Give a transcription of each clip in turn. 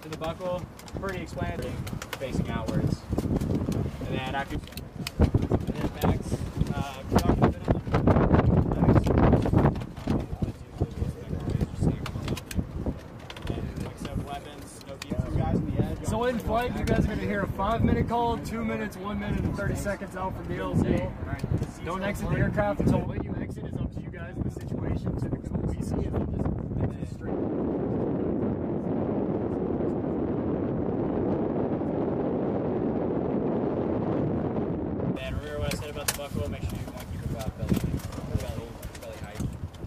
after the buckle, pretty explanatory, facing outwards. And then after max, so in flight, you guys are going to hear a 5-minute call, 2 minutes, 1 minute, and 30 seconds out from the LZ. Don't exit the aircraft until when you exit is up to you guys in the situation. So we see it, just straight. And remember what I said about the buckle, make sure you want to keep it about belly height.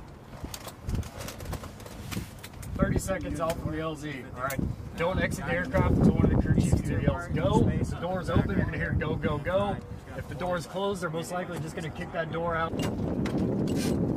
30 seconds out from the LZ. All right. Don't exit the aircraft until one of the crew chiefs either yells go. If the door's open, you're going to hear go, go, go. If the door's closed, they're most likely just going to kick that door out.